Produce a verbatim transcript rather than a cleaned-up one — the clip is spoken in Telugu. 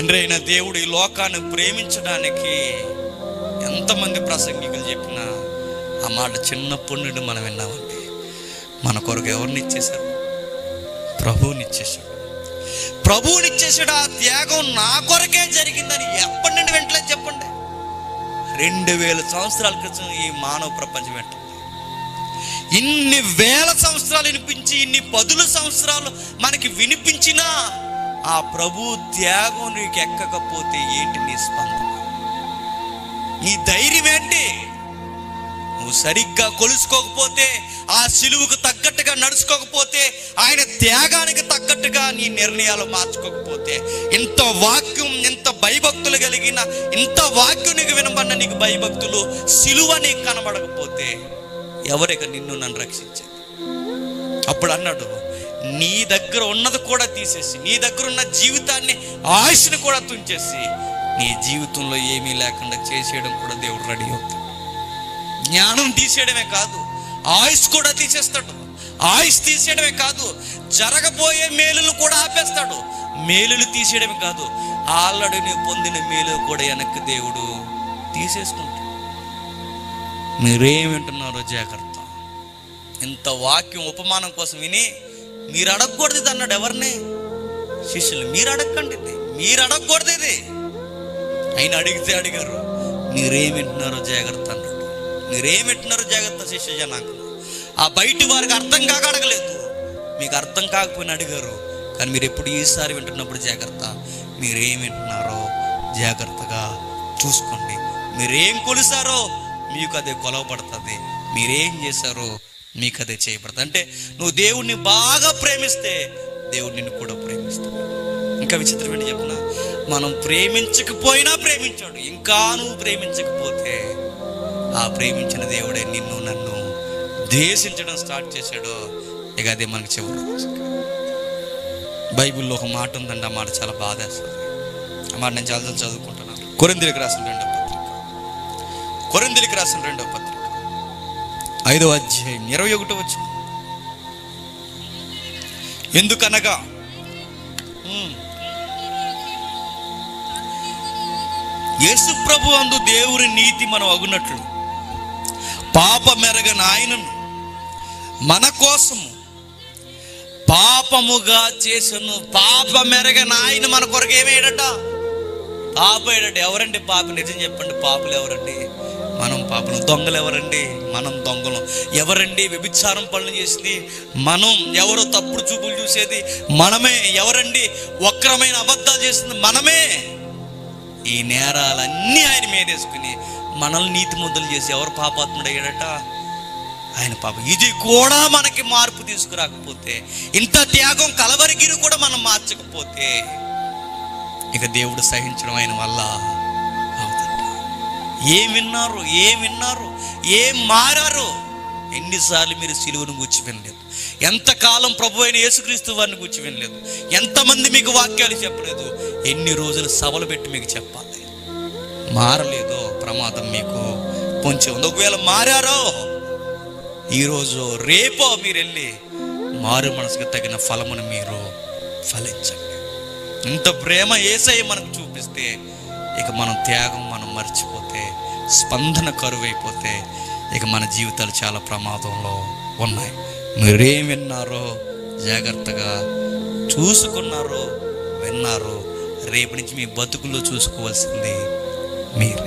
తండ్రి అయిన దేవుడు ఈ లోకాన్ని ప్రేమించడానికి ఎంతమంది ప్రసంగికులు చెప్పినా ఆ మాట చిన్నప్పటి నుండి మనం విన్నామండి. మన కొరకు ఎవరిని ఇచ్చేశారు? ప్రభువుని ఇచ్చేశాడు. ప్రభువుని ఇచ్చేసాడు. ఆ త్యాగం నా కొరకే జరిగిందని ఎప్పటి నుండి వెంటలేదు చెప్పండి? రెండు వేల సంవత్సరాల క్రితం ఈ మానవ ప్రపంచం వెంట ఇన్ని వేల సంవత్సరాలు వినిపించి ఇన్ని పదుల సంవత్సరాలు మనకి వినిపించినా ఆ ప్రభు త్యాగం నీకు ఎక్కకపోతే ఏంటి నీ స్పందన? నీ ధైర్యం ఏంటి? నువ్వు సరిగ్గా కొలుసుకోకపోతే, ఆ సిలువుకు తగ్గట్టుగా నడుచుకోకపోతే, ఆయన త్యాగానికి తగ్గట్టుగా నీ నిర్ణయాలు మార్చుకోకపోతే, ఇంత వాక్యం, ఇంత భయభక్తులు కలిగిన ఇంత వాక్యం నీకు వినబడిన నీకు భయభక్తులు, సిలువ నీకు కనబడకపోతే ఎవరిక నిన్ను నన్ను రక్షించేది? అప్పుడు అన్నాడు, నీ దగ్గర ఉన్నది కూడా తీసేసి, నీ దగ్గర ఉన్న జీవితాన్ని, ఆయుష్ని కూడా తుంచేసి, నీ జీవితంలో ఏమీ లేకుండా చేసేయడం కూడా దేవుడు రెడీ అవుతాడు. జ్ఞానం తీసేయడమే కాదు, ఆయుష్ కూడా తీసేస్తాడు. ఆయుష్ తీసేయడమే కాదు, జరగబోయే మేలులు కూడా ఆపేస్తాడు. మేలులు తీసేయడమే కాదు, ఆల్రెడీ నువ్వు పొందిన మేలు కూడా వెనక్కి దేవుడు తీసేసుకుంటాడు. మీరేం వింటున్నారో జాగ్రత్త. ఇంత వాక్యం ఉపమానం కోసం విని మీరు అడగకూడదు ఇది అన్నాడు. ఎవరిని? శిష్యులు. మీరు అడగకండి, మీరు అడగకూడదు ఇది. ఆయన అడిగితే అడిగారు. మీరేం వింటున్నారో జాగ్రత్త అన్నాడు. మీరేం వింటున్నారో జాగ్రత్త శిష్య జనాంగం. ఆ బయటి వారికి అర్థం కాక అడగలేదు, మీకు అర్థం కాకపోయినా అడిగారు. కానీ మీరు ఎప్పుడు ఈసారి వింటున్నప్పుడు జాగ్రత్త. మీరేం వింటున్నారో జాగ్రత్తగా చూసుకోండి. మీరేం కొలిసారో మీకు అదే కొలవబడుతుంది, మీరేం చేశారో మీకు అదే చేయబడుతుంది. అంటే నువ్వు దేవుణ్ణి బాగా ప్రేమిస్తే దేవుడు నిన్ను కూడా ప్రేమిస్తాడు. ఇంకా విచిత్రం ఏంటి చెప్పిన, మనం ప్రేమించకపోయినా ప్రేమించాడు. ఇంకా నువ్వు ప్రేమించకపోతే ఆ ప్రేమించిన దేవుడే నిన్ను నన్ను ద్వేషించడం స్టార్ట్ చేశాడు. ఇక అదే మనకు చివరి రోజు. బైబిల్లో ఒక మాట ఉందండి, ఆ మాట చాలా బాధేస్తుంది. ఆ మాట నేను చాలా చదువుకుంటున్నాను. కొరింథీయులకు రాసిన రెండో పత్రిక, కొరింథీయులకు రాసిన రెండో పత్రిక ఐదో అధ్యాయం ఇరవై ఒకటో వచనం. ఎందుకనగా యేసు ప్రభు అందు దేవుని నీతి మనం అగునట్లు పాపమెరగని ఆయనను మన కోసము పాపముగా చేసను. పాపమెరగని ఆయన మన కొరకు ఏమేయడట? పాపేయడట. ఎవరండి పాప? నిజం చెప్పండి, పాపులు ఎవరండి? మనం పాపలు. దొంగలు ఎవరండి? మనం దొంగలు. ఎవరండి వ్యభిచారం పనులు చేసింది? మనం. ఎవరో తప్పుడు చూపులు చూసేది మనమే. ఎవరండి వక్రమైన అబద్ధాలు చేసింది? మనమే. ఈ నేరాలన్నీ ఆయన మీదేసుకుని మనల్ని నీతి ముద్దలు చేసి ఎవరు పాపాత్ముడు అయ్యాడట? ఆయన పాప. ఇది కూడా మనకి మార్పు తీసుకురాకపోతే, ఇంత త్యాగం కలవరిగిరి కూడా మనం మార్చకపోతే ఇక దేవుడు సహించడం ఆయన వల్ల అవుతుంట. ఏం విన్నారు? ఏం విన్నారు? ఏం మారారు? ఎన్నిసార్లు మీరు సిలువను గుచ్చి వినలేదు? ఎంతకాలం ప్రభు అయిన యేసుక్రీస్తు వారిని గుచ్చి వినలేదు? ఎంతమంది మీకు వాక్యాలు చెప్పలేదు? ఎన్ని రోజులు సభలు పెట్టి మీకు చెప్పాలి? మారలేదో ప్రమాదం మీకు పొంచి ఉంది. ఒకవేళ మారారో ఈరోజు రేపో మీరు వెళ్ళి మారు మనసుకు తగిన ఫలమును మీరు ఫలించండి. ఇంత ప్రేమ యేసయ్య మనకు చూపిస్తే ఇక మనం త్యాగం మనం మర్చిపోతే, స్పందన కరువైపోతే ఇక మన జీవితాలు చాలా ప్రమాదంలో ఉన్నాయి. మీరేం విన్నారో జాగ్రత్తగా చూసుకున్నారో విన్నారో రేపు నుంచి మీ బతుకుల్లో చూసుకోవాల్సింది మీరు.